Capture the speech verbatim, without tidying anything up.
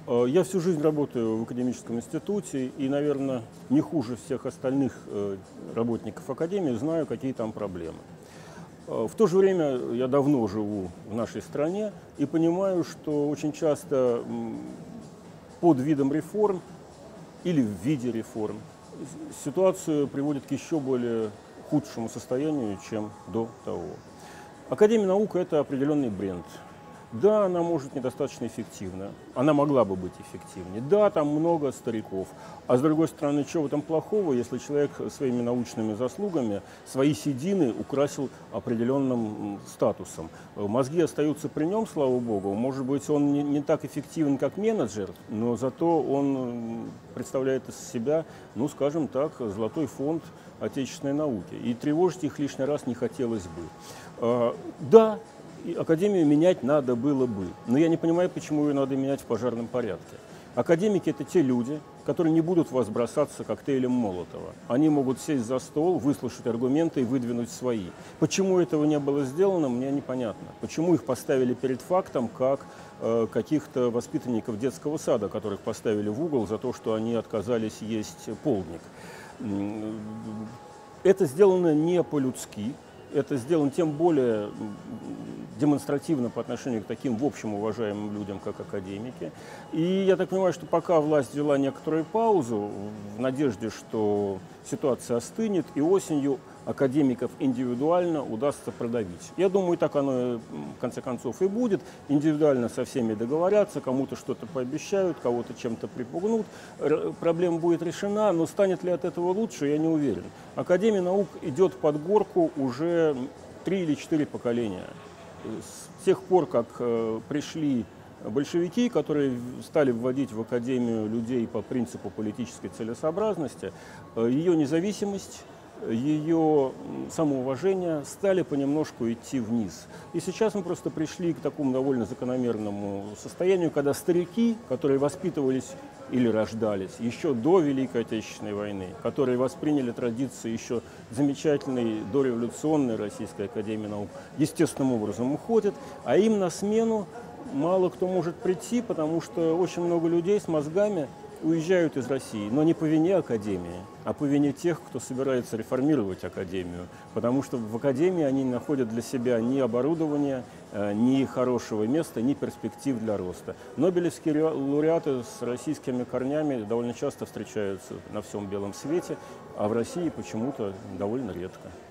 Э, Я всю жизнь работаю в академическом институте и, наверное, не хуже всех остальных э, работников академии знаю, какие там проблемы. Э, В то же время я давно живу в нашей стране и понимаю, что очень часто м, под видом реформ или в виде реформ с- ситуацию приводит к еще более худшему состоянию, чем до того. Академия наук – это определенный бренд. Да, она может недостаточно эффективна, она могла бы быть эффективнее. Да, там много стариков. А с другой стороны, чего в этом плохого, если человек своими научными заслугами свои седины украсил определенным м, статусом? Э, Мозги остаются при нем, слава богу. Может быть, он не, не так эффективен, как менеджер, но зато он м, представляет из себя, ну, скажем так, золотой фонд отечественной науки. И тревожить их лишний раз не хотелось бы. Э, Да, и академию менять надо было бы, но я не понимаю, почему ее надо менять в пожарном порядке. Академики – это те люди, которые не будут в вас бросаться коктейлем Молотова. Они могут сесть за стол, выслушать аргументы и выдвинуть свои. Почему этого не было сделано, мне непонятно. Почему их поставили перед фактом, как э, каких-то воспитанников детского сада, которых поставили в угол за то, что они отказались есть полдник. М, Это сделано не по-людски. Это сделано тем более демонстративно по отношению к таким, в общем, уважаемым людям, как академики. И я так понимаю, что пока власть взяла некоторую паузу в надежде, что ситуация остынет, и осенью академиков индивидуально удастся продавить. Я думаю, так оно в конце концов и будет. Индивидуально со всеми договорятся, кому-то что-то пообещают, кого-то чем-то припугнут. Р- Проблема будет решена, но станет ли от этого лучше, я не уверен. Академия наук идет под горку уже три или четыре поколения. С тех пор, как э, пришли большевики, которые стали вводить в академию людей по принципу политической целесообразности, э, ее независимость, ее самоуважение стали понемножку идти вниз. И сейчас мы просто пришли к такому довольно закономерному состоянию, когда старики, которые воспитывались или рождались еще до Великой Отечественной войны, которые восприняли традиции еще замечательной дореволюционной Российской академии наук, естественным образом уходят, а им на смену мало кто может прийти, потому что очень много людей с мозгами уезжают из России, но не по вине Академии, а по вине тех, кто собирается реформировать Академию, потому что в Академии они не находят для себя ни оборудования, ни хорошего места, ни перспектив для роста. Нобелевские лауреаты с российскими корнями довольно часто встречаются на всем белом свете, а в России почему-то довольно редко.